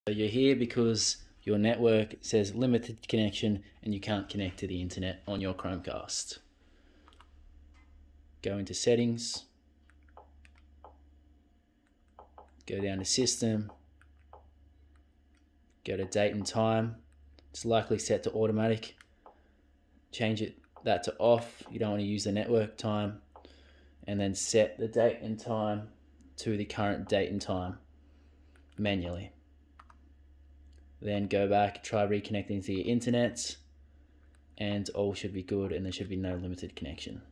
So you're here because your network says limited connection and you can't connect to the internet on your Chromecast. Go into settings, go down to system, go to date and time. It's likely set to automatic. Change that to off. You don't want to use the network time. And then set the date and time to the current date and time manually. Then go back, try reconnecting to your internet, and all should be good and there should be no limited connection.